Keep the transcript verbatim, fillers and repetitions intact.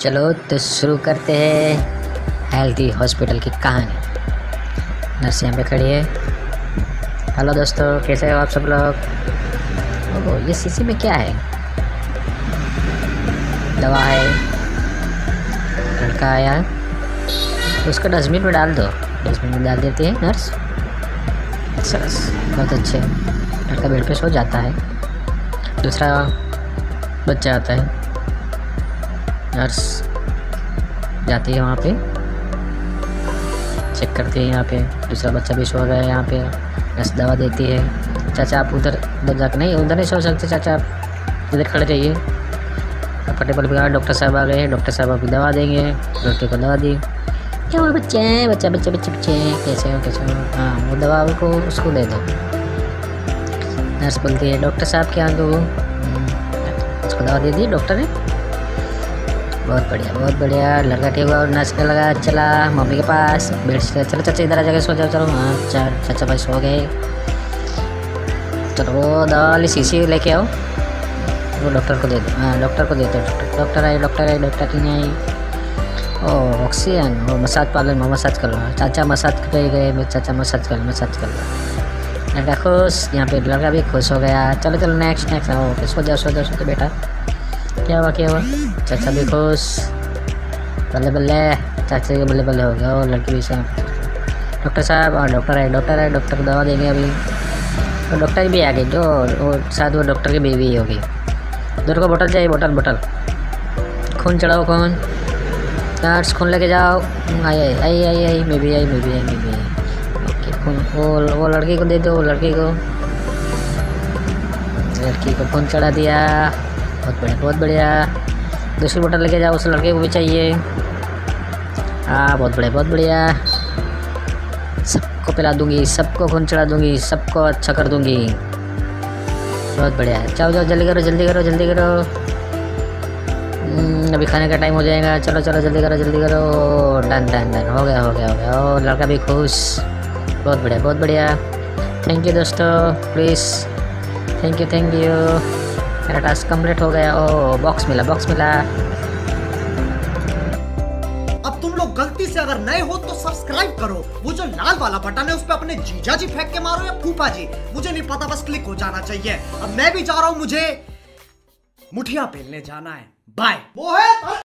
चलो तो शुरू करते हैं हेल्थी हॉस्पिटल की कहानी। नर्स यहाँ पे खड़ी है। हेलो दोस्तों, कैसे हो आप सब लोग? ओह, ये शीशी में क्या है? दवा है। लड़का आया तो उसको डस्टबिन में डाल दो। डस्टबिन में डाल देती है नर्स। सरस, बहुत अच्छे। लड़का बेड पे सो जाता है। दूसरा बच्चा आता है। नर्स जाती है वहाँ पे, चेक करती है। यहाँ पे दूसरा बच्चा भी सो गया है। यहाँ पे नर्स दवा देती है। चाचा आप उधर उधर जाकर नहीं उधर नहीं सो सकते चाचा, आप इधर खड़े रहिए। कंफर्टेबल भी। डॉक्टर साहब आ गए हैं। डॉक्टर साहब आपको दवा देंगे। डॉक्टर को दवा दी। क्या हुआ बच्चे हैं? बच्चा बच्चे बच्चे बच्चे कैसे हो कैसे हो? हाँ, वो दवा उनको उसको दे दो। नर्स बोलती है डॉक्टर साहब क्या दो? उसको दवा दे दी डॉक्टर ने। बहुत बढ़िया बहुत बढ़िया। लड़का ठीक हुआ और नर्स का लगा चला मम्मी के पास। बेड से चलो चाचा इधर आ जाके सो जाओ। चलो हाँ चार चाचा भाई सो गए। चलो वो दवा वाली शीशी लेके आओ, वो डॉक्टर को दे दो। हाँ डॉक्टर को दे दो। डॉक्टर डॉक्टर आई डॉक्टर आई डॉक्टर की नहीं आई। ओ ऑक्सीजन, वो मसाज पार्लर में मसाज कर लो। चाचा मसाज कर गए। चाचा मसाज कर मसाज कर लो। लड़का खुश। यहाँ पे लड़का भी खुश हो गया। चलो चलो नेक्स्ट नेक्स्ट। ओके सो जाओ सो जाओ सो जाओ बेटा। क्या हुआ क्या हुआ? चाचा भी खुश। बल्ले बल्ले चाचा के बल्ले बल्ले हो गया। और लड़की भी साहब डॉक्टर साहब और डॉक्टर आए डॉक्टर आए डॉक्टर को दवा देंगे अभी। और डॉक्टर भी आ गए जो और शायद वो डॉक्टर की बीवी ही होगी। दोनों को बोतल चाहिए, बोतल बोतल। खून चढ़ाओ खून। नर्स खून लेके जाओ। आई आई आई आई आई मे भी आई मे भी आई मे भी आई। ओके खून वो वो लड़की को दे दो। वो लड़की को लड़की को खून चढ़ा दिया। बहुत बढ़िया बहुत बढ़िया। दूसरी बोतल लेके जाओ, उस लड़के को भी चाहिए। हाँ बहुत बढ़िया बहुत बढ़िया। सबको पिला दूंगी, सबको खून चढ़ा दूंगी, सबको अच्छा कर दूंगी। बहुत बढ़िया। जाओ जाओ जल्दी करो जल्दी करो जल्दी करो। अभी खाने का टाइम हो जाएगा। चलो चलो जल्दी करो जल्दी करो। डन डन डन हो गया हो गया हो गया। ओ लड़का भी खुश। बहुत बढ़िया बहुत बढ़िया। थैंक यू दोस्तों, please thank you thank you. मेरा टास्क कंप्लीट हो गया। ओ बॉक्स मिला बॉक्स मिला। अब तुम लोग गलती से अगर नए हो तो सब्सक्राइब करो। वो जो लाल वाला बटन है उस पर अपने जीजा जी फेंक के मारो या फूफा जी, मुझे नहीं पता, बस क्लिक हो जाना चाहिए। अब मैं भी जा रहा हूं, मुझे मुठिया पेलने जाना है। बाय। वो है